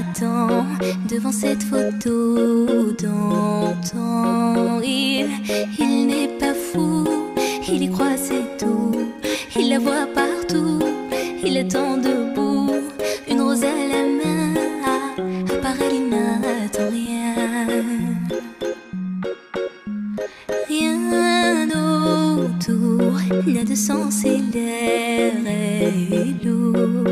attend devant cette photo d'antan. Il n'est pas fou, il y croit, c'est tout. Il la voit partout, il attend debout, une rose à la main. À part elle, il n'attend rien. Rien autour n'a de sens et l'air est lourd.